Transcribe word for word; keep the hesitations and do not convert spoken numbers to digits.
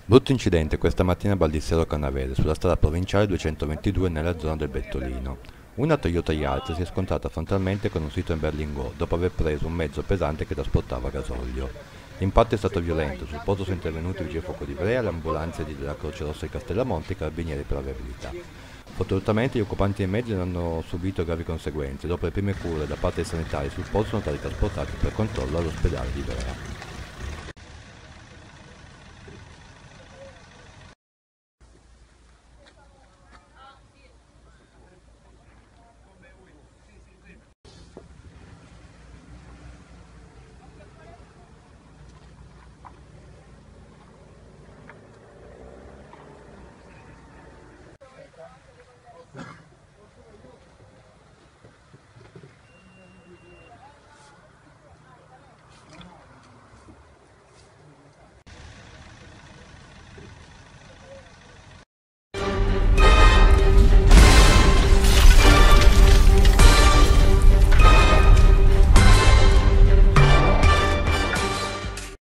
Brutto incidente questa mattina a Baldissero Canavese, sulla strada provinciale duecentoventidue nella zona del Bettolino. Una Toyota Yaris si è scontrata frontalmente con un Citroen Berlingot dopo aver preso un mezzo pesante che trasportava gasolio. L'impatto è stato violento, sul posto sono intervenuti i vigili del fuoco di Ivrea, le ambulanze della Croce Rossa di Castellamonte e i carabinieri per la viabilità. Fortunatamente gli occupanti dei mezzi non hanno subito gravi conseguenze, dopo le prime cure da parte dei sanitari sul posto sono stati trasportati per controllo all'ospedale di Ivrea.